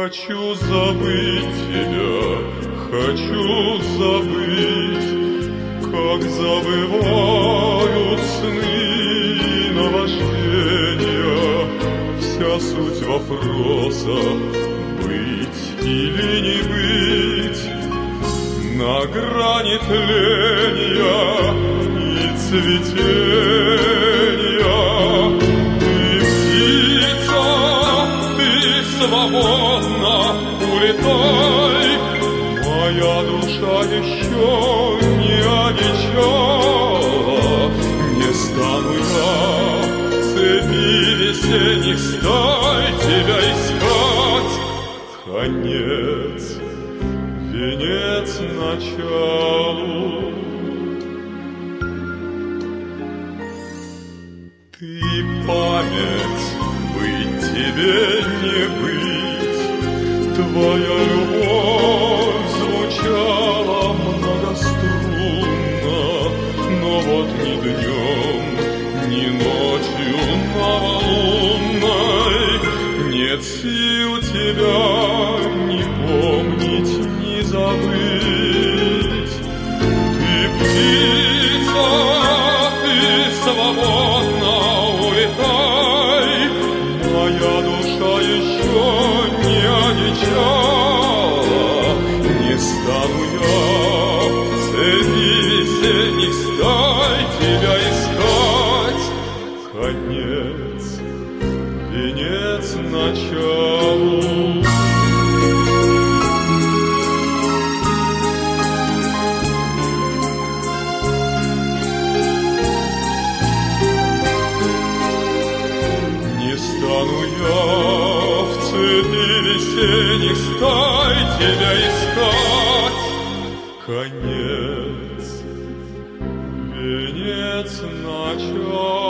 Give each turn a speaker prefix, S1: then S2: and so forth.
S1: Хочу забыть тебя, хочу забыть, как забывают сны и наваждения. Вся суть вопроса — быть или не быть, на грани тления и цветения. Свободно улетай, моя душа еще не одичала. Не стану я в цепи весенних стай тебя искать. Конец, венец началу. Ты память, быть тебе не быть, твоя любовь звучала многострунно, но вот ни днем, ни ночью новолунной нет сил тебя ни помнить, ни забыть. Ты птица, ты свободна улетай, моя душа еще не одичала. Не стану я в цепи весенних стай тебя искать. Конец, венец началу. Стану я в цепи весенних стай тебя искать. Конец, венец начал.